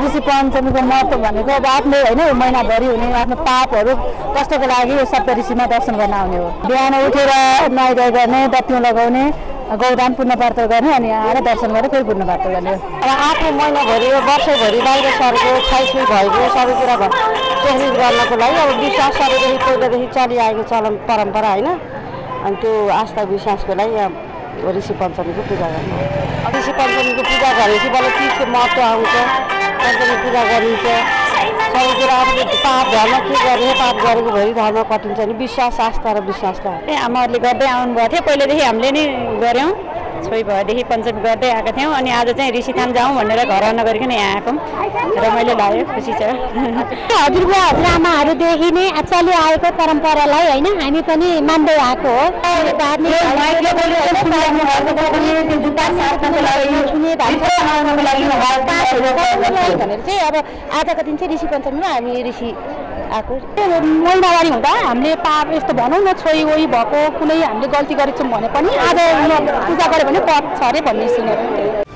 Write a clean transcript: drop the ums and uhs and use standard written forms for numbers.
ऋषि पञ्चमीको महत्त्व भनेको अब आफ्नो होइन महिनाभरि हुने आफ्नो पापहरू कष्टको लागि यो सप्त ऋषिमा दर्शन गर्न आउने हो। बिहान उठेर नुहाइधुवाइ गर्ने, दत्तिउँ लगाउने, गौदान पुण्यपात्र गर्ने अनि आएर दर्शन गरेर फेरि पुण्यपात्र गर्ने हो। अब आफ्नो महिनाभरि वर्षैभरि बाहिर सरेको छाइछुई भएको सबै कुरा कोसिस गर्नको लागि अब विश्वास गरेदेखि पहिलादेखि चलिआएको चलन परम्परा होइन। अनि त्यो आस्था विश्वासको लागि ऋषि पञ्चमीको पूजा गर्नु। ऋषि पञ्चमीको पूजा गरेपछि बल्ल तिजको महत्त्व आउँछ। पञ्चमी पूजा गरिन्छ, सबै कुरा आफूले पाप धर्म के गर्ने, पाप गरेको भरि धर्म कटिन्छ नि विश्वास आस्था र विश्वासका आमाहरूले गर्दै आउनुभएको थियो। पहिलेदेखि हामीले नै गऱ्यौँ, छोई भएदेखि पञ्चमी गर्दै आएका थियौँ। अनि आज चाहिँ ऋषिधाम जाउँ भनेर घर नगरिकन यहाँ आएको रमाइलो लाग्यो, खुसी छ। हजुरबुवा हजुरआमाहरूदेखि नै चलिआएको परम्परालाई होइन हामी पनि मान्दै आएको हो। भनेर चाहिँ अब आजको दिन चाहिँ ऋषि पञ्चमीमा हामी ऋषि आएको महिनावारी हुँदा हामीले पाप यस्तो भनौँ न छोई वही भएको कुनै हामीले गल्ती गरेछौँ भने पनि आज पूजा गऱ्यो भने पाप छ अरे भन्ने सुनेको।